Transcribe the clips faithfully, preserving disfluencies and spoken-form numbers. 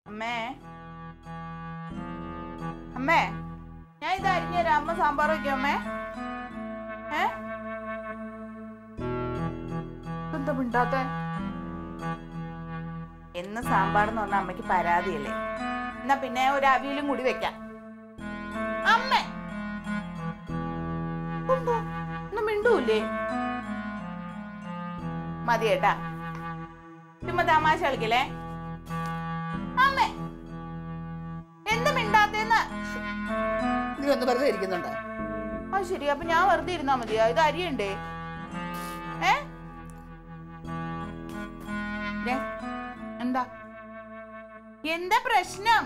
അമ്മേ അമ്മേ ഞാൻ ഇത് അരിഞ്ഞുതരാം. അമ്മ സാമ്പാർ വയ്ക്കും അമ്മേ. ഏ എന്താ മിണ്ടാത്ത? എന്ന് സാമ്പാർ എന്ന് പറഞ്ഞ അമ്മയ്ക്ക് പരാതിയല്ലേ? എന്നാ പിന്നെ ഒരു അവിയലും കൂടി വെക്കാം. അമ്മേ ഒന്നും മിണ്ടൂല്ലേ? മതി കേട്ടാ, ചുമ്മാ തമാശ കളിക്കല്ലേ. അമ്മേ എന്ത് മിണ്ടാത്തേന്ന്? നീ ഒന്ന് വെറുതെ ഇരിക്കുന്നുണ്ടോ? അത് ശരി, അപ്പൊ ഞാൻ വെറുതെ ഇരുന്നാ മതിയാ? ഇത് അരിയുണ്ടേ. ഏ എന്താ എന്താ പ്രശ്നം?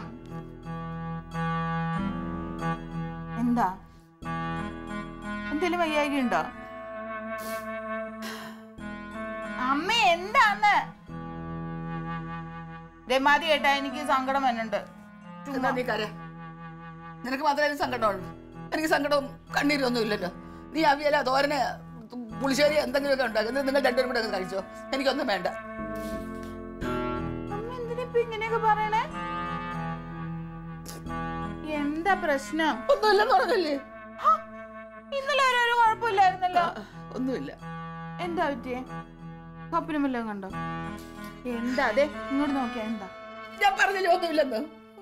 എന്താ എന്തേലും വയ്യായിക ഉണ്ടോ? അമ്മ എന്താന്ന്? മതി കേട്ടാ, എനിക്ക് സങ്കടം വരുന്നുണ്ട്. നിനക്ക് മാത്രമേ സങ്കടമുള്ളൂ. എനിക്ക് സങ്കടവും കണ്ണീരും ഒന്നും ഇല്ലല്ലോ. നീ അവിയല തോരന് പുളിശ്ശേരി എന്തെങ്കിലുമൊക്കെ ഉണ്ടാക്കുന്നത് നിങ്ങൾ രണ്ടുപേരും കൂടെ കഴിച്ചോ. എനിക്കൊന്നും വേണ്ട. ഇങ്ങനെയൊക്കെ പറയണേ? എന്താ പ്രശ്നം? ഒന്നുമില്ലെന്ന് പറഞ്ഞല്ലേ? ഇന്നലെ ഒരു കുഴപ്പമില്ലായിരുന്നല്ലോ. ഒന്നുമില്ല. എന്താ പറ്റിയേ? കപ്പിനും വല്ലതും കണ്ടോ? എന്താ അതെ ഇങ്ങോട്ട് നോക്കിയാ? എന്താ ഞാൻ പറഞ്ഞല്ലോ ഒന്നുമില്ലെന്ന്.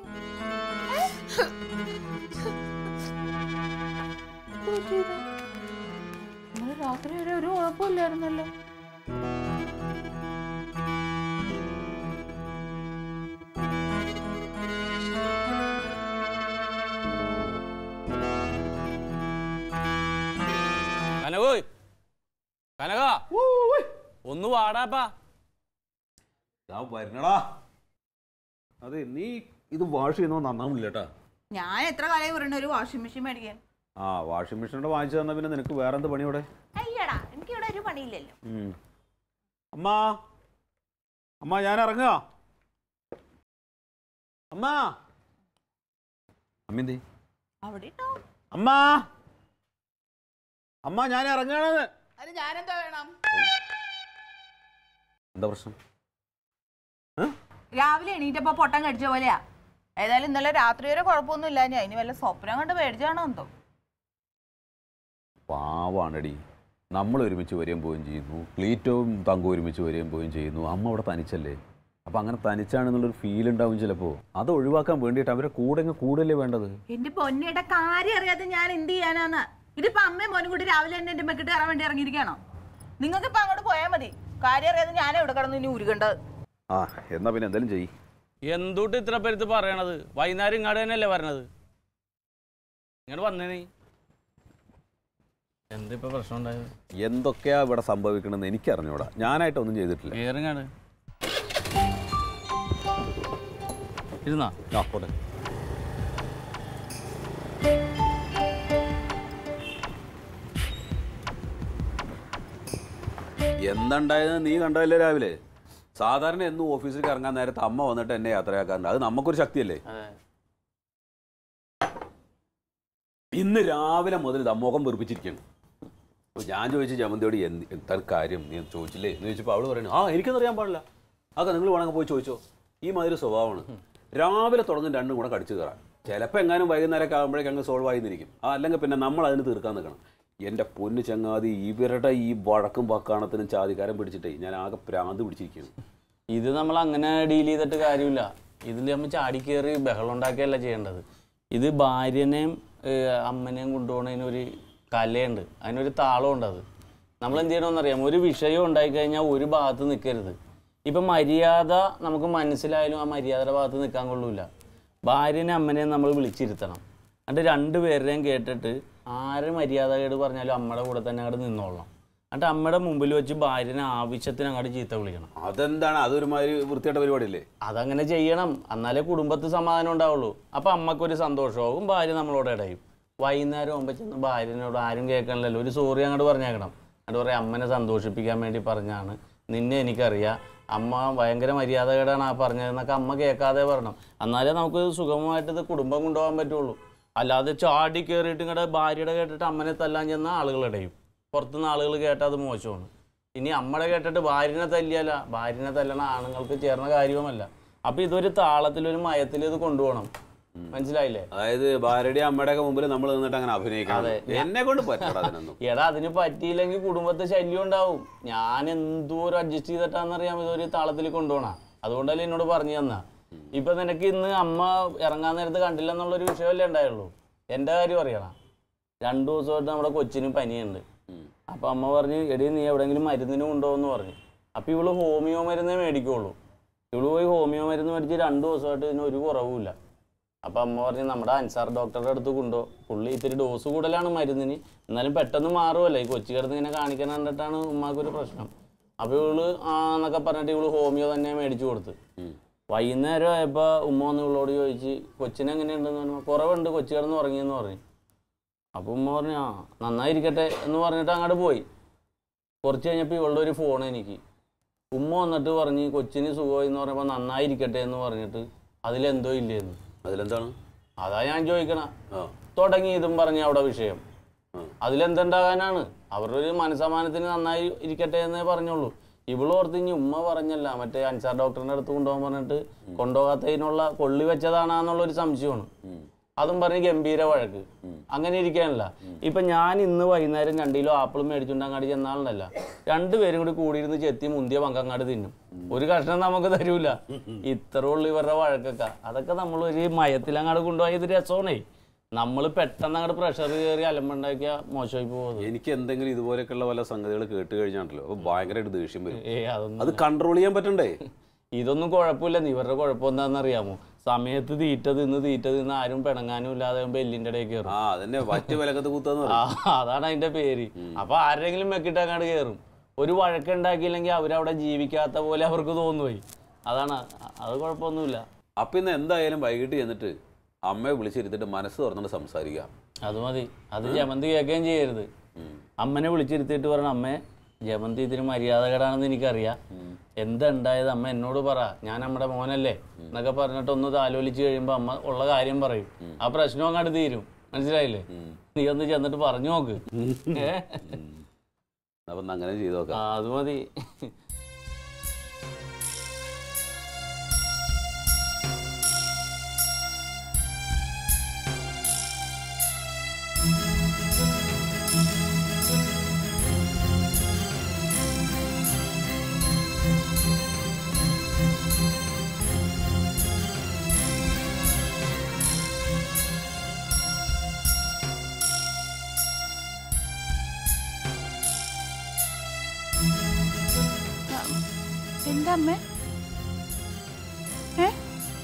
ഇന്നലെ രാത്രി വരെ ഒരു കുഴപ്പമില്ലായിരുന്നല്ലോ. കനകോയ്, കനക ഒന്ന് വാടാപ്പാ. വരണടാ. അതെ, നീ ഇത് വാഷ് ചെയ്യുന്നോ നന്നാവില്ല കേട്ടാ. ഞാൻ എത്ര കാലം പറയണ ഒരു വാഷിംഗ് മെഷീൻ മേടിക്കാൻ? ആ വാഷിംഗ് മെഷീനോട് വാങ്ങിച്ചു തന്നാ പിന്നെ നിനക്ക് വേറെ എന്ത് പണി ഇവിടെ? അയ്യടാ, എനിക്ക് ഇവിടെ ഒരു പണിയില്ലല്ലോ. അമ്മ അമ്മ ഞാൻ ഇറങ്ങുക. അമ്മ അമ്മ അവിടെ അമ്മ അമ്മ ഞാൻ ഇറങ്ങാണെന്ന്. ഞാനെന്താ വേണം? എന്താ പ്രശ്നം? രാവിലെ എണീറ്റപ്പോ പൊട്ടം കടിച്ച പോലെയാ. ഏതായാലും ഇന്നലെ രാത്രി വരെ കുഴപ്പമൊന്നും ഇല്ല. ഞാൻ ഇനി വല്ല സ്വപ്നം കണ്ട് പേടിച്ചാണോ എന്തോ. പാവാണടി, നമ്മൾ ഒരുമിച്ച് വരികയും പോവുകയും ചെയ്യുന്നു, ക്ലീറ്റവും തങ്കും ഒരുമിച്ച് വരികയും പോവുകയും ചെയ്യുന്നു. അമ്മ അവിടെ തനിച്ചല്ലേ? അപ്പം അങ്ങനെ തനിച്ചാണെന്നുള്ളൊരു ഫീൽ ഉണ്ടാവും ചിലപ്പോൾ. അത് ഒഴിവാക്കാൻ വേണ്ടിയിട്ട് അവരെ കൂടെ കൂടല്ലേ വേണ്ടത്? എന്റെ പൊന്നിയുടെ കാര്യം അറിയാതെ ഞാൻ എന്ത് ചെയ്യാനാന്ന്? ഇതിപ്പോ അമ്മയും മോനും കൂടി രാവിലെ തന്നെ എന്റെ മെക്കിട്ട് കയറാൻ വേണ്ടി ഇറങ്ങിയിരിക്കുകയാണോ? നിങ്ങൾക്ക് ഇപ്പൊ അങ്ങോട്ട് പോയാൽ മതി. കാര്യം അറിയാതെ ഞാൻ എവിടെ കിടന്നു ഇനി ഉരുകേണ്ടത്? ആ എന്നാ പിന്നെ എന്തായാലും ചെയ്യ്. എന്തുട്ട് ഇത്ര പേരുത്ത് പറയണത്? വൈകുന്നേരം ഇങ്ങോട്ട് തന്നെയല്ലേ പറഞ്ഞത്. ഇങ്ങോട്ട് വന്നേ. നീ എന്തിപ്പോ പ്രശ്നം ഉണ്ടായത്? എന്തൊക്കെയാ ഇവിടെ സംഭവിക്കണമെന്ന് എനിക്കറിഞ്ഞൂടാ. ഞാനായിട്ടൊന്നും ചെയ്തിട്ടില്ല. ഏറങ്ങാട് ഇരുന്നാ ആ പോട്ടെ. എന്തുണ്ടായത് നീ കണ്ടതല്ലേ രാവിലെ? സാധാരണ എന്നും ഓഫീസിലേക്ക് ഇറങ്ങാൻ നേരത്തെ അമ്മ വന്നിട്ട് എന്നെ യാത്രയാക്കാറുണ്ട്. അത് നമുക്കൊരു ശക്തിയല്ലേ? ഇന്ന് രാവിലെ മുതൽ ഇത് മുഖം വെറുപ്പിച്ചിരിക്കുകയാണ്. അപ്പോൾ ഞാൻ ചോദിച്ചു ജമന്തിയോട് എന്ത് എന്താ കാര്യം നീ ചോദിച്ചില്ലേ എന്ന് ചോദിച്ചപ്പോൾ അവള് പറയുന്നു, ആ എനിക്കൊന്നും അറിയാൻ പാടില്ല, അതൊക്കെ നിങ്ങൾ വേണമെങ്കിൽ പോയി ചോദിച്ചോ. ഈ മാതിരി സ്വഭാവമാണ്. രാവിലെ തുടങ്ങും രണ്ടും കൂടെ കടിച്ചു കയറാൻ. ചിലപ്പോൾ എങ്ങാനും വൈകുന്നേരമൊക്കെ ആകുമ്പോഴേക്കും അങ്ങ് സോൾവ് ആയി നിന്നിരിക്കും. ആ അല്ലെങ്കിൽ പിന്നെ നമ്മൾ അതിന് തീർക്കാൻ നിൽക്കണം. എൻ്റെ പൊന്ന് ചങ്ങാതി, ഇവരുടെ ഈ വഴക്കും വക്കാണത്തിനും ചാതിക്കാരം പിടിച്ചിട്ടേ ഞാൻ ആകെ പ്രാന്ത് പിടിച്ചിരിക്കുകയാണ്. ഇത് നമ്മൾ അങ്ങനെ ഡീൽ ചെയ്തിട്ട് കാര്യമില്ല. ഇതിൽ നമ്മൾ ചാടിക്കേറി ബഹളം ഉണ്ടാക്കിയല്ല ചെയ്യേണ്ടത്. ഇത് ഭാര്യനെയും അമ്മനെയും കൊണ്ടുപോകുന്നതിനൊരു കലയുണ്ട്, അതിനൊരു താളമുണ്ട്. അത് നമ്മൾ എന്ത് ചെയ്യണമെന്നറിയാം? ഒരു വിഷയം ഉണ്ടായിക്കഴിഞ്ഞാൽ ഒരു ഭാഗത്ത് നിൽക്കരുത്. ഇപ്പം മര്യാദ നമുക്ക് മനസ്സിലായാലും ആ മര്യാദയുടെ ഭാഗത്ത് നിൽക്കാൻ കൊള്ളൂല. ഭാര്യനെ അമ്മനെയും നമ്മൾ വിളിച്ചിരുത്തണം. എന്നിട്ട് രണ്ടുപേരുടെയും കേട്ടിട്ട് ആര് മര്യാദകേട് പറഞ്ഞാലും അമ്മയുടെ കൂടെ തന്നെ അങ്ങോട്ട് നിന്നോളണം. എന്നിട്ട് അമ്മയുടെ മുമ്പിൽ വെച്ച് ഭാര്യനെ ആവശ്യത്തിന് അങ്ങോട്ട് ചീത്ത വിളിക്കണം. അതെന്താണ്? അതൊരുമാതിരി വൃത്തിയായിട്ട പരിപാടിയല്ലേ? അതങ്ങനെ ചെയ്യണം, എന്നാലേ കുടുംബത്തിൽ സമാധാനം ഉണ്ടാവുള്ളൂ. അപ്പം അമ്മക്കൊരു സന്തോഷമാകും, ഭാര്യ നമ്മളോട് ഇടയും. വൈകുന്നേരം ആകുമ്പോൾ ചെന്ന് ഭാര്യനോട് ആരും കേൾക്കണില്ലല്ലോ, ഒരു സോറി അങ്ങോട്ട് പറഞ്ഞേക്കണം. എന്നിട്ട് പറയാം അമ്മനെ സന്തോഷിപ്പിക്കാൻ വേണ്ടി പറഞ്ഞാണ്, നിന്നെ എനിക്കറിയാം, അമ്മ ഭയങ്കര മര്യാദകേടാണ് ആ പറഞ്ഞതെന്നൊക്കെ അമ്മ കേൾക്കാതെ പറയണം. എന്നാലേ നമുക്ക് സുഗമമായിട്ട് ഇത് കുടുംബം കൊണ്ടുപോകാൻ പറ്റുള്ളൂ. അല്ലാതെ ചാടി കയറിയിട്ട് ഇങ്ങോട്ട് ഭാര്യയുടെ കേട്ടിട്ട് അമ്മനെ തല്ലാൻ ചെന്ന ആളുകളിടയും. പുറത്തുനിന്ന് ആളുകൾ കേട്ടാൽ അത് മോശമാണ്. ഇനി അമ്മയുടെ കേട്ടിട്ട് ഭാര്യനെ തല്ലിയല്ല, ഭാര്യനെ തല്ലണ ആണുങ്ങൾക്ക് ചേർന്ന കാര്യവുമല്ല. അപ്പൊ ഇതൊരു താളത്തിലൊരു മയത്തിൽ ഇത് കൊണ്ടുപോകണം. മനസ്സിലായില്ലേ? അതായത് ഭാര്യയുടെ അമ്മയുടെ ഒക്കെ മുമ്പിൽ നമ്മൾ നിന്നിട്ട് അങ്ങനെ അഭിനയിക്കണം. എന്നെ കൊണ്ട് പറ്റണം. എടാ അതിന് പറ്റിയില്ലെങ്കിൽ കുടുംബത്തെ ശല്യം ഉണ്ടാവും. ഞാൻ എന്തോരം അഡ്ജസ്റ്റ് ചെയ്തിട്ടാന്നറിയാം ഇതൊരു താളത്തിൽ കൊണ്ടുപോകണം. അതുകൊണ്ടല്ലേ എന്നോട് പറഞ്ഞു തന്നാ. ഇപ്പൊ നിനക്ക് ഇന്ന് അമ്മ ഇറങ്ങാൻ നേരത്ത് കണ്ടില്ല എന്നുള്ളൊരു വിഷയമല്ലേ ഉണ്ടായുള്ളൂ. എൻ്റെ കാര്യം അറിയണം. രണ്ടു ദിവസമായിട്ട് നമ്മുടെ കൊച്ചിന് പനിയുണ്ട്. അപ്പൊ അമ്മ പറഞ്ഞു എടി നീ എവിടെയെങ്കിലും മരുന്നിന് കൊണ്ടുപോകുമെന്ന് പറഞ്ഞു. അപ്പൊ ഇവള് ഹോമിയോ മരുന്നേ മേടിക്കുള്ളൂ. ഇവള് പോയി ഹോമിയോ മരുന്ന് മേടിച്ച് രണ്ടു ദിവസമായിട്ട് ഇതിന് ഒരു കുറവുമില്ല. അപ്പം അമ്മ പറഞ്ഞ് നമ്മുടെ അൻസാർ ഡോക്ടറുടെ അടുത്ത് കൊണ്ടുപോകും. പുള്ളി ഇത്തിരി ഡോസ് കൂടുതലാണ് മരുന്നിന്, എന്നാലും പെട്ടെന്ന് മാറുമല്ലോ. ഈ കൊച്ചി കിടന്ന് ഇങ്ങനെ കാണിക്കാൻ കണ്ടിട്ടാണ് ഉമ്മാക്കൊരു പ്രശ്നം. അപ്പോൾ ഇവള് ആ എന്നൊക്കെ പറഞ്ഞിട്ട് ഇവള് ഹോമിയോ തന്നെ മേടിച്ചു കൊടുത്ത്. വൈകുന്നേരം ആയപ്പോൾ ഉമ്മ വന്ന് ഇവളോട് ചോദിച്ച് കൊച്ചിനെങ്ങനെയുണ്ടെന്ന് പറഞ്ഞു. കുറവുണ്ട്, കൊച്ചി കിടന്ന് ഉറങ്ങിയെന്ന് പറഞ്ഞു. അപ്പോൾ ഉമ്മ പറഞ്ഞു ആ നന്നായിരിക്കട്ടെ എന്ന് പറഞ്ഞിട്ട് അങ്ങോട്ട് പോയി. കുറച്ച് കഴിഞ്ഞപ്പോൾ ഇവളുടെ ഒരു ഫോൺ എനിക്ക്. ഉമ്മ വന്നിട്ട് പറഞ്ഞ് കൊച്ചിന് സുഖമായി എന്ന് പറഞ്ഞപ്പോൾ നന്നായിരിക്കട്ടെ എന്ന് പറഞ്ഞിട്ട് അതിലെന്തോ ഇല്ലേന്ന്. അതിലെന്താണ്? അതാ ഞാൻ ചോദിക്കണ. തുടങ്ങി ഇതും പറഞ്ഞ അവിടെ വിഷയം. അതിലെന്തുണ്ടാകാനാണ്? അവരുടെ ഒരു മനസ്സമാനത്തിന് നന്നായി ഇരിക്കട്ടെ എന്നേ പറഞ്ഞുള്ളൂ. ഇവള് ഓർത്ത് ഇനി ഉമ്മ പറഞ്ഞല്ല മറ്റേ അൻസാർ ഡോക്ടറിന്റെ അടുത്ത് കൊണ്ടുപോകാൻ പറഞ്ഞിട്ട് കൊണ്ടുപോകാത്തതിനുള്ള കൊള്ളി വെച്ചതാണെന്നുള്ളൊരു സംശയമാണ്. അതും പറഞ്ഞ് ഗംഭീര വഴക്ക്. അങ്ങനെ ഇരിക്കാനല്ല. ഇപ്പൊ ഞാൻ ഇന്ന് വൈകുന്നേരം രണ്ട് കിലോ ആപ്പിളും മേടിച്ചുകൊണ്ട് അങ്ങാടി ചെന്നാളല്ല, രണ്ടുപേരും കൂടി കൂടിയിരുന്ന് ചെത്തി മുന്തിയ പങ്കങ്ങാട് തിന്നും. ഒരു കഷ്ണം നമുക്ക് തരൂല. ഇത്ര ഉള്ളു ഇവരുടെ വഴക്കൊക്കെ. അതൊക്കെ നമ്മൾ ഒരു മയത്തിലങ്ങാട് കൊണ്ടുപോയി ഇത് രസമാണേ. നമ്മൾ പെട്ടെന്ന് അങ്ങോട്ട് പ്രഷർ കയറി അലമ്പുണ്ടാക്കിയാൽ മോശമായി പോകുന്നത്. എനിക്ക് എന്തെങ്കിലും ഇതുപോലെയൊക്കെയുള്ള പല സംഗതികൾ കേട്ട് കഴിഞ്ഞാണല്ലോ അപ്പൊ ഭയങ്കരമായിട്ട് ദേഷ്യം വരും. ഏ അതൊന്നും അത് കൺട്രോൾ ചെയ്യാൻ പറ്റണ്ടേ? ഇതൊന്നും കുഴപ്പമില്ല. ഇവരുടെ കുഴപ്പം എന്താണെന്ന് അറിയാമോ? സമയത്ത് തീറ്റ തിന്ന് തീറ്റ തിന്ന് ആരും പിണങ്ങാനും ഇല്ലാതെ എല്ലിന്റെ ഇടയിൽ കയറും. അതാണ് അതിന്റെ പേര്. അപ്പൊ ആരെങ്കിലും മെക്കിട്ട് അങ്ങോട്ട് കയറും. ഒരു വഴക്കുണ്ടാക്കിയില്ലെങ്കിൽ അവരവിടെ ജീവിക്കാത്ത പോലെ അവർക്ക് തോന്നുപോയി. അതാണ്. അത് കുഴപ്പമൊന്നുമില്ല. അപ്പൊ ഇന്ന് എന്തായാലും വൈകിട്ട് ചെന്നിട്ട് അമ്മയെ വിളിച്ചിരുത്തിട്ട് മനസ്സ് തുറന്നിട്ട് സംസാരിക്കാം. അത് മതി. അത് ജമന്തി കേൾക്കുകയും ചെയ്യരുത്. അമ്മനെ വിളിച്ചിരുത്തിയിട്ട് പറഞ്ഞ അമ്മേ ജമന്തി ഇതിന് മര്യാദകേടാണെന്ന് എനിക്കറിയാം. എന്തുണ്ടായത് അമ്മ എന്നോട് പറ, ഞാൻ നമ്മുടെ മോനല്ലേ എന്നൊക്കെ പറഞ്ഞിട്ട് ഒന്ന് താലോലിച്ച് കഴിയുമ്പോ അമ്മ ഉള്ള കാര്യം പറയും. ആ പ്രശ്നം അങ്ങോട്ട് തീരും. മനസ്സിലായില്ലേ? നീ ഒന്ന് ചെന്നിട്ട് പറഞ്ഞു നോക്ക്. അങ്ങനെ ചെയ്തു നോക്കാം. അത് മതി. എന്താ അമ്മേ? ഏ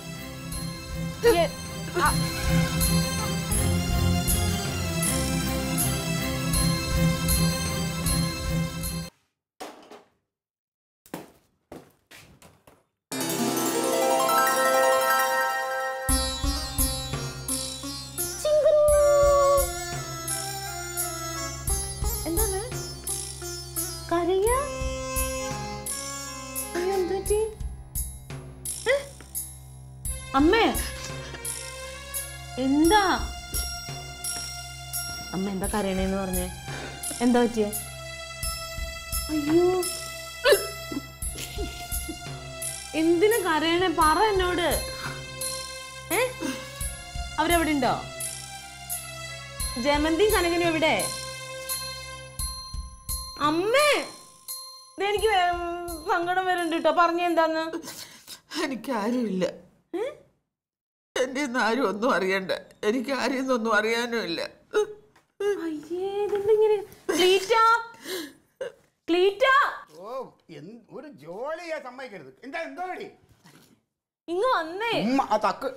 എന്താണ് കരയ? അമ്മേ എന്താ അമ്മ എന്താ കരയണേന്ന് പറഞ്ഞേ? എന്താ പറ്റിയേ? അയ്യോ എന്തിനു കരയണേ? പറ എന്നോട്. ഏ അവരെവിടെ ഉണ്ടോ? ജമന്തിയും കനകനും എവിടെ? അമ്മേ എനിക്ക് സങ്കടം വരുന്നുണ്ട് കേട്ടോ. പറഞ്ഞ എന്താന്ന്? എനിക്കാരുമില്ല. എന്റെ ആരും ഒന്നും അറിയണ്ട. എനിക്ക് ആരെയും ഒന്നും അറിയാനും ഇല്ല. ഒരു ജോലിയാ സമ്മതിക്കരുത്. എന്താ എന്തോ ഇങ്ങ് വന്നേ. തക്ക്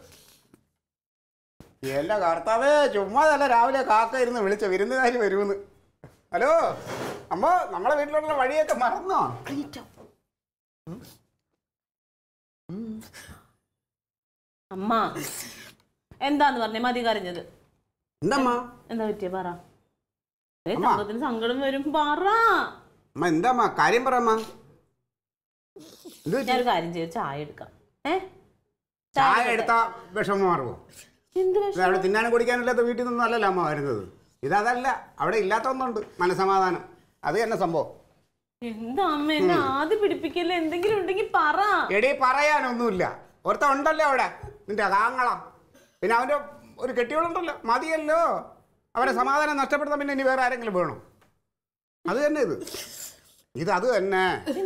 എല്ലാ കർത്താവേ ചുമ്മാതല്ല രാവിലെ കാക്ക ഇരുന്ന് വിളിച്ച വിരുന്നുകാരി വരുമെന്ന്. ഹലോ അമ്മ, നമ്മളെ വീട്ടിലുള്ള വഴിയൊക്കെ മറന്നോ? അമ്മ എന്താന്ന് പറഞ്ഞേ? മതി കരഞ്ഞത്. എന്താ എന്താ പറ്റിയ പറ. സംഘത്തിന് സങ്കടം വരും. പറ അമ്മ. എന്താ കാര്യം പറ അമ്മ. ഞാനൊരു കാര്യം ചെയ്ത് ചായ എടുക്കാം. ഏ ചായ എടുത്താ വിഷമം മാറുമോ? എന്ത് അവിടെ തിന്നാനും കുടിക്കാനില്ലാത്ത വീട്ടിൽ നിന്നും അല്ലല്ലോ അമ്മ വരുന്നത്. ഇതല്ല, അവിടെ ഇല്ലാത്ത ഒന്നുണ്ട്, മനസമാധാനം. അത് തന്നെ സംഭവം. എന്താ അമ്മ എന്നെ ആദ്യം പിടിപ്പിക്കല്ലേ? എന്തെങ്കിലും ഉണ്ടെങ്കിൽ പറ. എടീ പറയാനൊന്നുമില്ല. ഒരുത്ത ഉണ്ടല്ലോ അവിടെ നിന്റെ കാങ്ങളം. പിന്നെ അവൻ്റെ ഒരു കെട്ടികളുണ്ടല്ലോ, മതിയല്ലോ. അവരെ സമാധാനം നഷ്ടപ്പെടുത്താൻ പിന്നെ ഇനി വേറെ ആരെങ്കിലും വേണം? അത് തന്നെ ഇത് ഇത് അത് തന്നെ.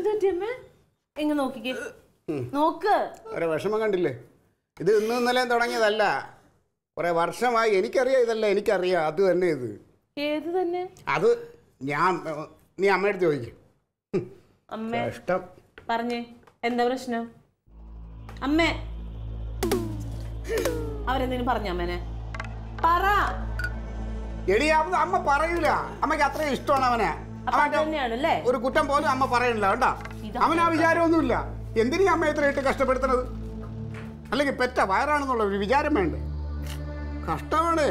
നോക്ക് ഒരു വിഷമം കണ്ടില്ലേ? ഇത് ഇന്നും ഇന്നലെയും തുടങ്ങിയതല്ല, കുറെ വർഷമായി. എനിക്കറിയാം ഇതല്ല, എനിക്കറിയാം. അത് തന്നെ ഇത്. ഏത് തന്നെ? അത് ഞാൻ നീ അമ്മയെടുത്ത് ചോദിക്കും. അമ്മേ ഇഷ്ടം പറഞ്ഞേ, എന്താ പ്രശ്നം? അമ്മേ അവരെന്തെങ്കിലും പറഞ്ഞ അമ്മേനെ പറ. എടി അമ്മ പറയൂല. അമ്മയ്ക്ക് അത്രയും ഇഷ്ടമാണ് അവനെ. തന്നെയാണല്ലേ ഒരു കുറ്റം പോലും അമ്മ പറയണില്ല കേട്ടാ. അവൻ ആ വിചാരമൊന്നുമില്ല. എന്തിനീ അമ്മ ഇത്ര ഇട്ട് കഷ്ടപ്പെടുത്തണത്? അല്ലെങ്കിൽ പെറ്റ വയറാണെന്നുള്ള ഒരു വിചാരം വേണ്ടേ? കഷ്ടമാണ്.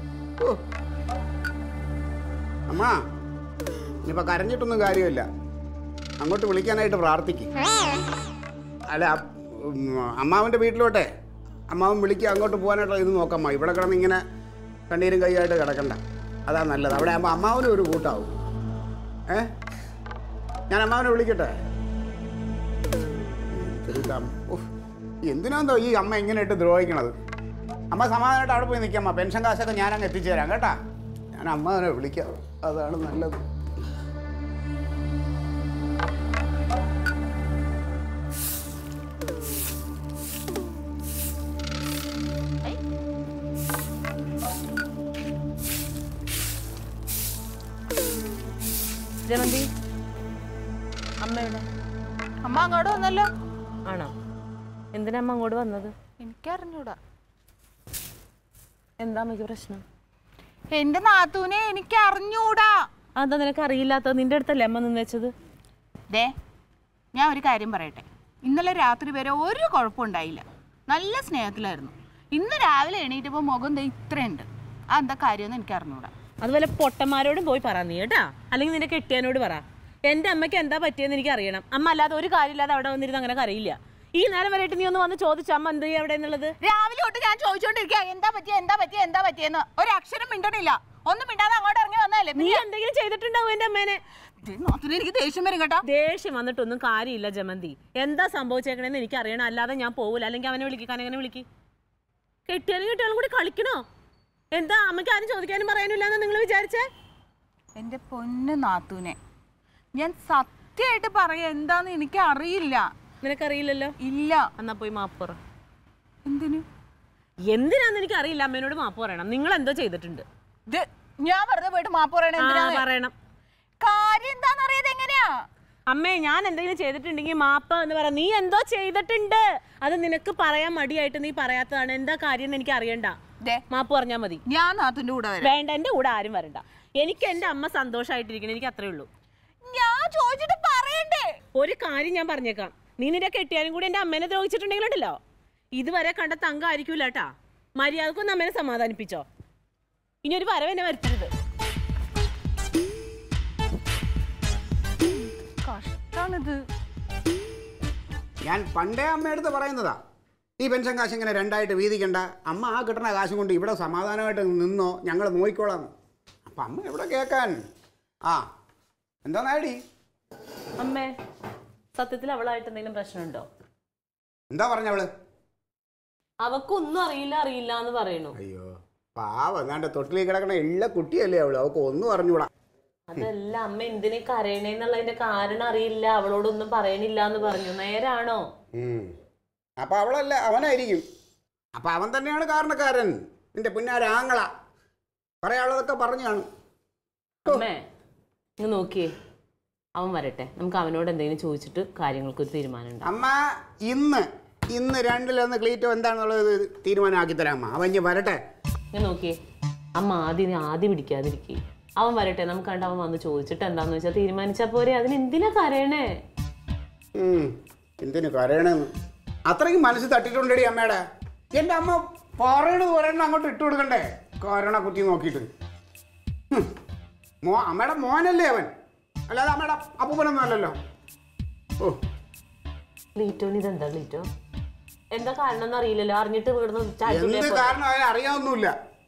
അമ്മ ഇനിയിപ്പോൾ കരഞ്ഞിട്ടൊന്നും കാര്യമില്ല. അങ്ങോട്ട് വിളിക്കാനായിട്ട് പ്രാർത്ഥിക്കും. അല്ല അമ്മാവൻ്റെ വീട്ടിലോട്ടെ അമ്മാവൻ വിളിക്കുക, അങ്ങോട്ട് പോകാനായിട്ടുള്ള ഇത് നോക്കമ്മ. ഇവിടെ കിടന്ന് ഇങ്ങനെ കണ്ണീരും കൈയായിട്ട് കിടക്കണ്ട. അതാ നല്ലത്. അവിടെ ആകുമ്പോൾ അമ്മാവനും ഒരു കൂട്ടാവും. ഏ ഞാൻ അമ്മാവനെ വിളിക്കട്ടെ? എന്തിനാന്തോ ഈ അമ്മ ഇങ്ങനെയായിട്ട് ദ്രോഹിക്കണത്? അമ്മ സമാധാനമായിട്ട് അവിടെ പോയി നിൽക്കാം. പെൻഷൻ കാശൊക്കെ ഞാനങ്ങ് എത്തിച്ചു തരാം കേട്ടാ. ഞാൻ അമ്മാവനെ വിളിക്കാം, അതാണ് നല്ലത്. ജമന്തി അമ്മയുടെ അമ്മ അങ്ങോട്ട് വന്നല്ലോ. ആണോ? എന്തിനാ അമ്മ അങ്ങോട്ട് വന്നത്? എനിക്കറിഞ്ഞൂടാ. എന്താ അമ്മയ്ക്ക് പ്രശ്നം? എന്റെ നാത്തൂനെ എനിക്ക് അറിഞ്ഞൂടാ. അതെന്താ നിനക്ക് അറിയില്ലാത്തത്? നിന്റെ അടുത്തല്ലേ അമ്മ നിന്ന് വെച്ചത്? ദേ ഞാൻ ഒരു കാര്യം പറയട്ടെ. ഇന്നലെ രാത്രി വരെ ഒരു കുഴപ്പമുണ്ടായില്ല, നല്ല സ്നേഹത്തിലായിരുന്നു. ഇന്ന് രാവിലെ എണീറ്റപ്പോൾ മുഖം ദേ ഇത്രയുണ്ട്. അതെന്താ കാര്യമെന്ന് എനിക്ക് അറിഞ്ഞൂടാ. അതുപോലെ പൊട്ടന്മാരോടും പോയി പറ നീ കേട്ടാ, അല്ലെങ്കിൽ നിന്റെ കെട്ടിയാനോട് പറ. എൻ്റെ അമ്മയ്ക്ക് എന്താ പറ്റിയെന്ന് എനിക്ക് അറിയണം. അമ്മ അല്ലാതെ ഒരു കാര്യമില്ലാതെ അവിടെ വന്നിരുന്ന് അങ്ങനെ കരയില്ല. ഈ നേരം വരെയായിട്ട് നീ ഒന്ന് വന്ന് ചോദിച്ചു അമ്മ എന്ത് എവിടെ എന്നുള്ളത്? രാവിലെ തൊട്ട് ഞാൻ ചോദിച്ചോണ്ടിരിക്കുക എന്താ പറ്റിയ എന്താ പറ്റിയ എന്താ പറ്റിയെന്ന്. ഒരു അക്ഷരം മിണ്ടണില്ല. ഒന്നും മിണ്ടാതെ അങ്ങോട്ട് ഇറങ്ങി വന്നല്ലേ. നീ എന്തെങ്കിലും ചെയ്തിട്ടുണ്ടാവും എൻ്റെ അമ്മേനെ? എനിക്ക് ദേഷ്യം വരും കേട്ടോ. ദേഷ്യം വന്നിട്ടൊന്നും കാര്യമില്ല ജമന്തി. എന്താ സംഭവിച്ചേക്കണേന്ന് എനിക്ക് അറിയണം, അല്ലാതെ ഞാൻ പോകില്ല. അല്ലെങ്കിൽ അവനെ വിളിക്കാൻ എങ്ങനെ വിളിക്ക്? കെട്ടിയാലും കെട്ടിയാലും കൂടി കളിക്കണോ? എന്താ അമ്മയ്ക്ക് ആരും ചോദിക്കാനും പറയാനില്ലാന്ന് നിങ്ങൾ വിചാരിച്ചേ? എൻ്റെ പൊന്ന് നാത്തൂനെ, ഞാൻ സത്യമായിട്ട് പറയാ, എന്താന്ന് എനിക്ക് അറിയില്ല. നിനക്കറിയില്ലല്ലോ? ഇല്ല. എന്നാ പോയി മാപ്പ് പറ. എന്തിനു? എന്തിനാന്ന് എനിക്ക് അറിയില്ല. അമ്മേനോട് മാപ്പ് പറയണം. നിങ്ങൾ എന്തോ ചെയ്തിട്ടുണ്ട്. ഞാൻ വെറുതെ പോയിട്ട് മാപ്പ് പറയണം? പറയണം. കാര്യം എന്താന്നറിയാതെ എങ്ങനെയാ? അമ്മേ ഞാൻ എന്തെങ്കിലും ചെയ്തിട്ടുണ്ടെങ്കിൽ മാപ്പ് എന്ന് പറ. നീ എന്തോ ചെയ്തിട്ടുണ്ട്, അത് നിനക്ക് പറയാൻ മടിയായിട്ട് നീ പറയാത്തതാണ്. എന്താ കാര്യം എന്ന് എനിക്ക് അറിയണ്ട. മാപ്പ് പറഞ്ഞാൽ മതി. ഞാൻ നാത്തൂന്റെ കൂടെ വേണ്ട, എന്റെ കൂടെ ആരും വരണ്ട. എനിക്ക് എന്റെ അമ്മ സന്തോഷമായിട്ടിരിക്കണം, എനിക്ക് അത്രേ ഉള്ളൂ. ഞാൻ ചോദിച്ചിട്ട് പറയണ്ടേ? ഒരു കാര്യം ഞാൻ പറഞ്ഞേക്കാം, നീ നിന്റെ കെട്ടിയാലും കൂടി എന്റെ അമ്മേനെ ദ്രോഹിച്ചിട്ടുണ്ടെങ്കിലുണ്ടല്ലോ, ഇതുവരെ കണ്ട തങ്കം ആയിരിക്കൂല കേട്ടാ. മര്യാദക്കൊന്ന് അമ്മേനെ സമാധാനിപ്പിച്ചോ. ഇനി ഒരു വരവ് എന്നെ വരുത്തരുത്. കഷ്ടാണിത്. ഞാൻ പണ്ടേ അമ്മയെടുത്ത് പറയുന്നതാ, ഈ പെൻഷൻ കാശ് ഇങ്ങനെ രണ്ടായിട്ട് വീതിക്കണ്ട. അമ്മ ആ കിട്ടുന്ന കാശും കൊണ്ട് ഇവിടെ സമാധാനമായിട്ട് നിന്നോ, ഞങ്ങൾ നോക്കിക്കോളാം. അപ്പം അമ്മ എവിടെ കേൾക്കാൻ? ആ എന്താ നേടി? അമ്മേ സത്യത്തിൽ അവളായിട്ട് എന്തെങ്കിലും പ്രശ്നമുണ്ടോ? എന്താ പറഞ്ഞവള്? അവക്കൊന്നും അറിയില്ല അറിയില്ല എന്ന് പറയണു. അയ്യോ പാവ, എന്നാണ്ട് തൊട്ടിലേക്ക് കിടക്കണ എല്ലാ കുട്ടിയല്ലേ അവള്, അവൾക്ക് ഒന്നും അറിഞ്ഞൂടാ. അതല്ല അമ്മ എന്തിനു കരയണേന്നുള്ളതിന്റെ കാരണം അറിയില്ല, അവളോടൊന്നും പറയണില്ല എന്ന് പറഞ്ഞു. നേരാണോ? അപ്പൊ അവളല്ല അവനായിരിക്കും. അപ്പൊ അവൻ തന്നെയാണ് കാരണക്കാരൻ. നിന്റെ പുന്നാരാങ്ങള പറയാനുള്ളതൊക്കെ പറഞ്ഞു കാണും. അമ്മേ ഇങ്ങ് നോക്കിയേ, അവൻ വരട്ടെ, നമുക്ക് അവനോട് എന്തെങ്കിലും ചോദിച്ചിട്ട് കാര്യങ്ങൾക്ക് ഒരു തീരുമാനം ഉണ്ട്. അമ്മ ഇന്ന് ഇന്ന് രണ്ടിലൊന്ന് ക്ലീറ്റോ എന്താണെന്നുള്ളത് തീരുമാനമാക്കി തരാം അമ്മ. അവൻ ഇനി വരട്ടെ. ഇങ്ങ് നോക്കിയേ, അമ്മ ആദ്യം ആദ്യം പിടിക്കാതിരിക്കേ. അവൻ വരട്ടെ, നമുക്ക് കണ്ട് അവൻ വന്ന് ചോദിച്ചിട്ട് എന്താന്ന് വെച്ചാൽ തീരുമാനിച്ചാ പോരെ. അതിന് എന്തിനാ കരയണേ? എന്തിനു കരയണെന്ന് അത്രയ്ക്കും മനസ്സ് തട്ടിട്ടുണ്ടടി അമ്മയുടെ. എൻ്റെ അമ്മ പറയണത് പറയണ അങ്ങോട്ട് ഇട്ട് കൊടുക്കണ്ടേ കരണ കുത്തി നോക്കിയിട്ട്. മോ അമ്മയുടെ മോനല്ലേ അവൻ, അല്ലാതെ അമ്മയുടെ അപ്പൂപ്പനൊന്നും അല്ലല്ലോ. ഓ ലീറ്റോന് ഇതെന്താ ലീറ്റോ? എന്താ കാരണം എന്ന് അറിയില്ലല്ലോ, അറിഞ്ഞിട്ട് എന്ത് കാരണം അവൻ അറിയാവുന്നില്ല.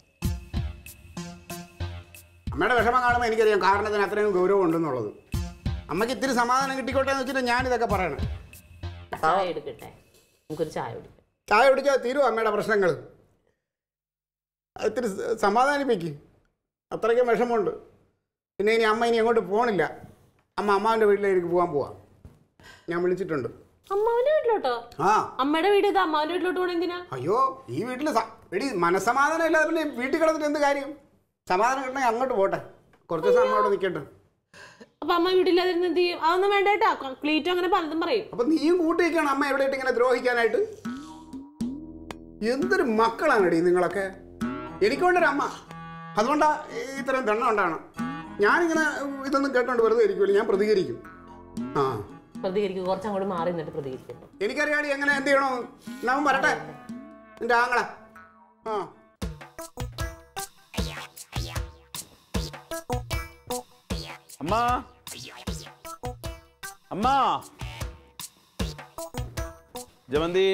അമ്മയുടെ വിഷമം കാണുമ്പോൾ എനിക്കറിയാം കാരണത്തിന് അത്രയും ഗൗരവം ഉണ്ടെന്നുള്ളത്. അമ്മയ്ക്ക് ഇത്തിരി സമാധാനം കിട്ടിക്കോട്ടെ എന്ന് വെച്ചിട്ട് ഞാനിതൊക്കെ പറയണം. ചായ എടുക്കട്ടെ, നമുക്കൊരു ചായ കുടിക്കാം. ചായ കുടിച്ചാൽ തീരുമോ അമ്മയുടെ പ്രശ്നങ്ങൾ? ഇത്തിരി സമാധാനിപ്പിക്കും. അത്രയ്ക്കും വിഷമമുണ്ട്. പിന്നെ ഇനി അമ്മ ഇനി അങ്ങോട്ട് പോകണില്ല. അമ്മ അമ്മാവിൻ്റെ വീട്ടിലേക്ക് പോകാൻ പോവാം. ഞാൻ വിളിച്ചിട്ടുണ്ട്. അമ്മാവന്റെ വീട്ടിലോട്ടോ? ആ, അമ്മയുടെ വീട് ഇത്. അമ്മാവന്റെ വീട്ടിലോട്ട് പോകണം എന്തിനാ? അയ്യോ, ഈ വീട്ടിൽ എടി മനസ്സമാധാനം ഇല്ലാതെ പിന്നെ വീട്ടിൽ കിടന്നിട്ട് എന്ത് കാര്യം? സമാധാനം കിട്ടണമെങ്കിൽ അങ്ങോട്ട് പോട്ടെ. കുറച്ച് ദിവസം അമ്മ അവിടെ നിൽക്കട്ടെ. അപ്പൊ അമ്മ വീട്ടിലാതിരുന്ന് എന്ത് ചെയ്യും? അതൊന്നും വേണ്ട കേട്ടാ. ക്ലീറ്റോ അങ്ങനെ പലതും പറയും. അപ്പൊ നീയും കൂട്ടിയൊക്കെയാണ് അമ്മ എവിടെയിട്ട് ഇങ്ങനെ ദ്രോഹിക്കാനായിട്ട്? എന്തൊരു മക്കളാണെടി നിങ്ങളൊക്കെ. എനിക്കൊണ്ടൊരു അമ്മ, അതുകൊണ്ടാ ഇത്രയും ദണ്ണം ഉണ്ടാണ്. ഞാനിങ്ങനെ ഇതൊന്നും കേട്ടോണ്ട് വെറുതെ ഇരിക്കുമല്ലോ, ഞാൻ പ്രതികരിക്കും. ആ, പ്രതികരിക്കും. കുറച്ചങ്ങോട്ട് മാറി നിന്നിട്ട് പ്രതികരിക്കും. എനിക്കറിയാടി എങ്ങനെ എന്ത് ചെയ്യണമെന്ന്. എന്നാവും വരട്ടെ എൻ്റെ ആങ്ങള. ആ, അമ്മ അമ്മ ജമന്തി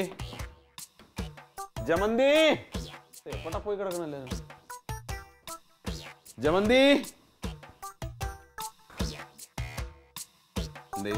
ജമന്തി എപ്പോട്ടാ പോയി കിടക്കണല്ലേ ജമന്തി? എന്തേ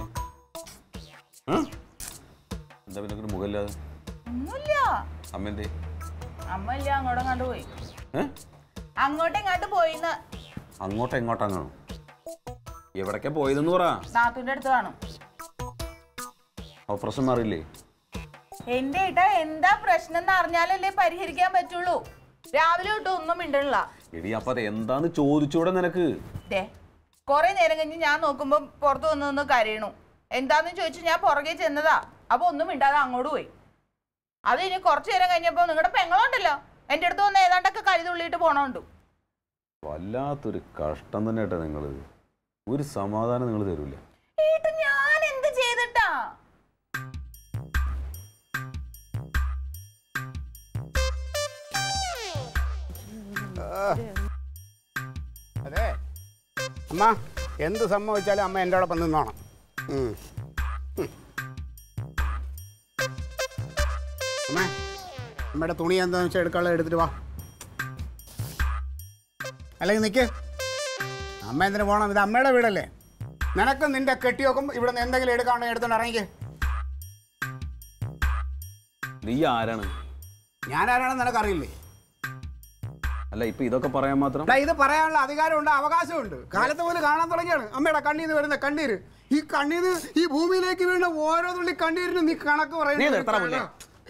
എന്താ പിന്നെ മുഖമില്ലാതെ? ഒന്നുമില്ല. അമ്മ എന്തേ? അമ്മ ഇല്ല, അങ്ങോട്ടും കണ്ടു പോയി. ഏ അങ്ങോട്ടും ഇങ്ങോട്ട് പോയിന്ന്. അങ്ങോട്ടോ എങ്ങോട്ടാണോ? എവിടേക്കാ പോയതെന്ന് പറ. നാത്തൂന്റെ അടുത്ത് കാണും. പ്രശ്നം മാറിയില്ലേ? എന്റെ ഏട്ടാ, എന്താ പ്രശ്നം എന്ന് അറിഞ്ഞാലല്ലേ പരിഹരിക്കാൻ പറ്റുള്ളൂ. രാവിലെ തൊട്ട് ഒന്നും മിണ്ടണില്ല. എടി അപ്പൊ അത് എന്താന്ന് ചോദിച്ചൂടെ നിനക്ക്? ദേ, കൊറേ നേരം കഴിഞ്ഞ് ഞാൻ നോക്കുമ്പോ പുറത്തു വന്ന് നിന്ന് കരയണു. എന്താന്ന് ചോദിച്ചു ഞാൻ പുറകെ ചെന്നതാ. അപ്പൊ ഒന്നും മിണ്ടാതെ അങ്ങോട്ട് പോയി. അത് ഇനി കുറച്ചു നേരം കഴിഞ്ഞപ്പോ നിങ്ങളുടെ പെങ്ങളുണ്ടല്ലോ എന്റെ അടുത്ത് വന്ന് ഏതാണ്ടൊക്കെ കരുതുള്ളിയിട്ട് പോണോണ്ടു. വല്ലാത്തൊരു കഷ്ടം തന്നെ ഏട്ടാ നിങ്ങള്. ഒരു സമാധാനം നിങ്ങൾ തരൂല. ഞാൻ എന്ത് ചെയ്തിട്ടാ? അതെ അമ്മ, എന്ത് സംഭവിച്ചാലും അമ്മ എൻ്റെ അവിടെ നിന്നോണം. അമ്മേ, അമ്മയുടെ തുണി എന്താണെന്ന് വെച്ചാൽ എടുക്കാനുള്ള എടുത്തിട്ട് വാ. അല്ലെങ്കിൽ നിൽക്ക്. അമ്മ എന്തിനു പോകണം? ഇത് അമ്മയുടെ വീടല്ലേ. നിനക്ക് നിന്റെ കെട്ടിയൊക്കും ഇവിടെ നിന്ന് എന്തെങ്കിലും എടുക്കാണോ എടുത്തോണ്ട് ഇറങ്ങിക്ക്. നീ ആരാണ്? ഞാൻ ആരാണെന്ന് നിനക്കറിയില്ലേ? അല്ല ഇപ്പൊ ഇതൊക്കെ പറയാൻ മാത്രം? ഇത് പറയാനുള്ള അധികാരമുണ്ട്, അവകാശമുണ്ട്. കാലത്ത് പോലും കാണാൻ തുടങ്ങിയാണ് അമ്മയുടെ കണ്ണീന്ന് വരുന്ന കണ്ണീര്. ഈ കണ്ണീര് ഈ ഭൂമിയിലേക്ക് വീണ ഓരോ തുള്ളി കണ്ണീരിന് നീ കണക്ക് പറയുന്നത്.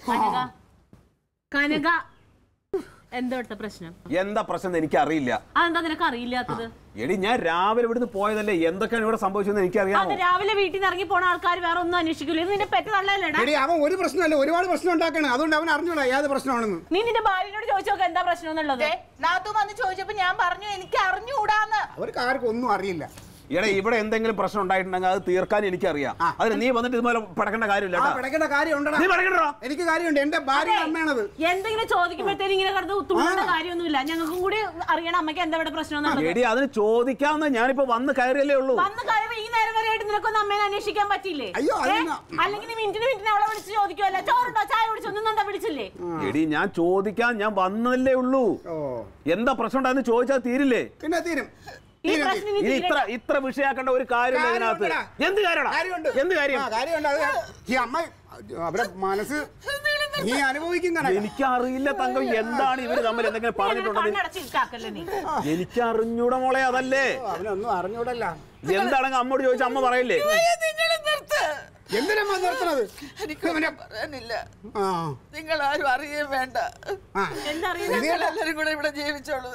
കനക, എന്താ പ്രശ്നം? എന്താ പ്രശ്നം എനിക്ക് അറിയില്ല. അതെന്താ നിനക്ക് അറിയില്ലാത്തത്? എടി ഞാൻ രാവിലെ ഇവിടുന്ന് പോയതല്ലേ, എന്തൊക്കെയാണ് ഇവിടെ സംഭവിച്ചതെന്ന് എനിക്കറിയാം. രാവിലെ വീട്ടിൽ നിന്ന് ഇറങ്ങി പോണ ആൾക്കാർ വേറെ ഒന്നും അന്വേഷിക്കില്ല. നിന്റെ പെറ്റ് നല്ലതല്ലേടാ? അവൻ ഒരു പ്രശ്നമല്ല, ഒരുപാട് പ്രശ്നം ഉണ്ടാക്കണം. അതുകൊണ്ട് അവൻ അറിഞ്ഞൂടാ ഏത് പ്രശ്നമാണെന്ന്. നീ നിന്റെ ഭാര്യയോട് ചോദിച്ചു നോക്കാം എന്താ പ്രശ്നം എന്നുള്ളത്. നാത്തു വന്ന് ചോദിച്ചപ്പോ ഞാൻ പറഞ്ഞു എനിക്ക് അറിഞ്ഞുകൂടാന്ന്. അവർക്ക് ആർക്കും ഒന്നും അറിയില്ല. എടാ ഇവിടെ എന്തെങ്കിലും പ്രശ്നം ഉണ്ടായിട്ടുണ്ടെങ്കിൽ അത് തീർക്കാൻ എനിക്കറിയാം. അതിന് നീ വന്നിട്ട് ഇതുപോലെ പടക്കേണ്ട കാര്യമില്ല. പടക്കേണ്ട കാര്യമുണ്ടോ? എനിക്ക് കാര്യമുണ്ട്. എന്റെ ഭാര്യ അമ്മയാണത്. എന്തെങ്കിലും ചോദിക്കുമ്പോഴത്തേനും ഇങ്ങനെ കിടന്ന് തുള്ളേണ്ട കാര്യമൊന്നുമില്ല. ഞങ്ങൾക്കും കൂടി അറിയണം അമ്മയ്ക്ക് എന്താ ഇവിടെ പ്രശ്നം. എടി അതിന് ചോദിക്കാമെന്ന് ഞാനിപ്പോ വന്ന് കയറിയല്ലേ ഉള്ളൂ. വന്ന് കയറി ഈ നേരം വരെയായിട്ട് നിനക്കൊന്നും അമ്മേനെ അന്വേഷിക്കാൻ പറ്റില്ലേ? അയ്യോ, അല്ലെങ്കിൽ മിനിറ്റിന് മിനിറ്റിന് അവളെ വിളിച്ച് ചോദിക്കുമല്ലോ, ചോറുണ്ടോ ചായ കുടിച്ചൊന്നും എന്താ വിളിച്ചില്ലേ? എടി ഞാൻ ചോദിക്കാൻ ഞാൻ വന്നതല്ലേ ഉള്ളൂ. എന്താ പ്രശ്നം ഉണ്ടായെന്ന് ചോദിച്ചാൽ തീരില്ലേ? പിന്നെ തീരും. ഇത്ര ഇത്ര വിഷയാക്കേണ്ട ഒരു കാര്യം ഇതിനകത്ത് എന്ത് കാര്യം? എന്ത് കാര്യം? ഈ അമ്മ അവരുടെ മനസ്സ് നീ അനുഭവിക്കും. എനിക്കറിയില്ല തങ്കം, എന്താണ് ഇവര് തമ്മിൽ എന്തെങ്കിലും പറഞ്ഞിട്ടുണ്ടെങ്കിൽ. എനിക്കറിഞ്ഞൂടെ മോളെ, അതല്ലേ. അവനൊന്നും അറിഞ്ഞൂടല്ല. എന്താണെങ്കിൽ അമ്മോട് ചോദിച്ചാൽ അമ്മ പറയില്ലേ? എന്തിനാ നിർത്തണത്? എനിക്ക് പറയാനില്ല. നിങ്ങൾ ആരും അറിയേ വേണ്ട. എല്ലാരും കൂടെ ഇവിടെ ജീവിച്ചോളൂ.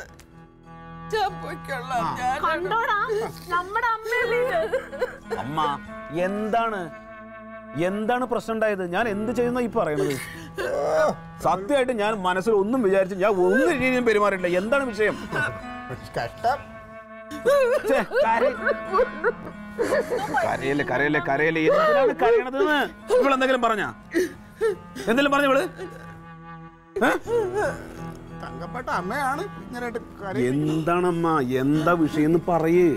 അമ്മ എന്താണ് എന്താണ് പ്രശ്നം ഉണ്ടായത്? ഞാൻ എന്ത് ചെയ്യുന്ന ഈ പറയണത്? സത്യമായിട്ട് ഞാൻ മനസ്സിൽ ഒന്നും വിചാരിച്ചു ഞാൻ ഒന്നും രീതിയും പെരുമാറിയില്ല. എന്താണ് വിഷയം? കഷ്ടം. കരയല്ലേ കരയല്ലേ കരയല്ലേ എന്തിനാണ് കരയണത്? ഇവളെന്തെങ്കിലും പറഞ്ഞാ? എന്തെങ്കിലും പറഞ്ഞു ഇവള്? തങ്കപ്പെട്ട അമ്മയാണ്. എന്താണമ്മ, എന്താ വിഷയം എന്ന് പറയേ.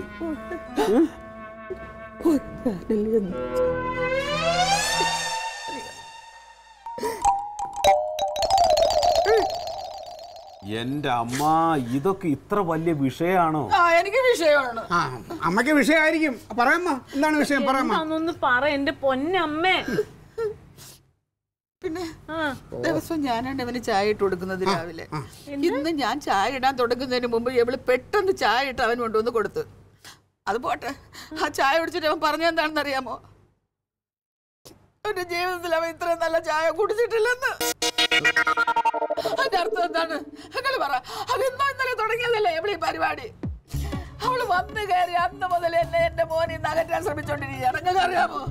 എന്റെ അമ്മ, ഇതൊക്കെ ഇത്ര വലിയ വിഷയാണോ? എനിക്ക് വിഷയമാണ്. അമ്മക്ക് വിഷയമായിരിക്കും. പറയാമ്മ, എന്താണ് വിഷയം? പറയാമ്മ. പറ എന്റെ പൊന്നമ്മേ. പിന്നെ ദിവസം ഞാനാണ് അവന് ചായ ഇട്ട് കൊടുക്കുന്നത് രാവിലെ. ഇന്ന് ഞാൻ ചായ ഇടാൻ തുടങ്ങുന്നതിന് മുമ്പ് ഇവള് പെട്ടെന്ന് ചായ ഇട്ട് അവൻ കൊണ്ടുവന്ന് കൊടുത്തു. അത് പോട്ടെ, ആ ചായ കുടിച്ചിട്ട് അവൻ പറഞ്ഞെന്താണെന്ന് അറിയാമോ? അവന്റെ ജീവിതത്തിൽ അവൻ ഇത്രയും നല്ല ചായ കുടിച്ചിട്ടില്ലെന്ന്. അതിന്റെ അർത്ഥം എന്താണ്? അങ്ങനെ പറ. അത് ഇന്നോ ഇന്നലെ തുടങ്ങിയതല്ലേ എവിടെ ഈ പരിപാടി? അവള് വന്ന് കയറി അന്ന് മുതൽ എന്നെ എന്റെ മോനെ നകറ്റാൻ ശ്രമിച്ചോണ്ടിരിക്കുകയാണ്. നിങ്ങൾക്ക് അറിയാമോ?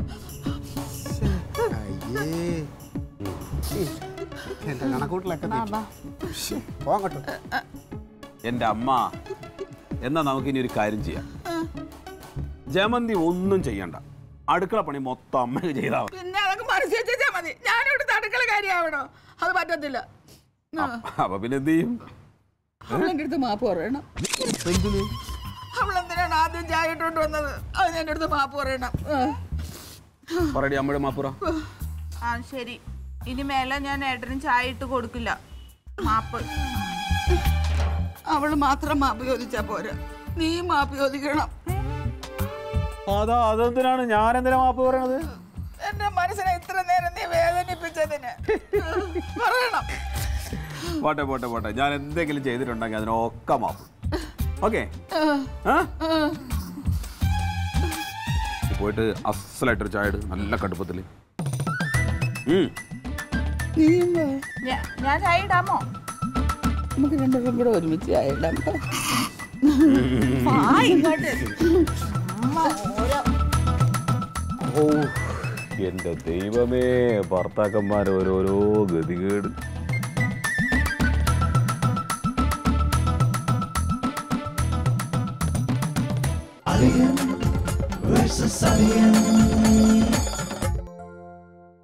എന്റെ കണക്കൂട്ടിലൊക്കെ പോകട്ടോ. എന്റെ അമ്മ, എന്നാ നമുക്കിനി ഒരു കാര്യം ചെയ്യാം. ജമന്തി ഒന്നും ചെയ്യണ്ട, അടുക്കള പണി മൊത്തം അമ്മ ചെയ്താൽ മതി. പിന്നെ അതൊക്കെ മനസ്സിൽ വെച്ചാൽ മതി. ഞാനിവിടുത്തെ അടുക്കള കാര്യമാവണോ? അത് പറ്റത്തില്ല. അപ്പൊ പിന്നെ എന്ത് ചെയ്യും? അവളെന്റെ അടുത്ത് മാപ്പ് പറയണം. അവളെന്തിനാണ് ആദ്യം ചായ ഇട്ടോണ്ട് വന്നത്? അവൻ എന്റെ അടുത്ത് മാപ്പ് പറയണം. പറയടി അമ്മയുടെ മാപ്പുറ. ആ ശരി, ഇനി മേലെ ഞാൻ ഏട്ടന് ചായ ഇട്ട് കൊടുക്കില്ല. മാപ്പ്. അവള് മാത്രം മാപ്പ് ചോദിച്ചാ പോരാ, നീ മാപ്പ് ചോദിക്കണം. അതാ അതെന്തിനാണ് ഞാൻ എന്തിനാ മാപ്പ് പറയണത്? എന്റെ മനസ്സിനെ ഇത്ര നേരം നീ വേദനിപ്പിച്ചതിന് പറയണം. പോട്ടെ പോട്ടെ പോട്ടെ, ഞാൻ എന്തെങ്കിലും ചെയ്തിട്ടുണ്ടെങ്കിൽ അതിനൊക്കെ മാപ്പ്. ഓക്കെ, പോയിട്ട് അസലായിട്ടൊരു ചായ ഇട്, നല്ല കടുപ്പത്തില്. ഞാൻ ചായ ഇടാമോ? നമുക്ക് രണ്ടുപേരും കൂടെ ഒരുമിച്ച് ചായ ഇടാം. ഓ എന്റെ ദൈവമേ, ഭർത്താക്കന്മാർ ഓരോരോ ഗതികേട്. Versus Alien.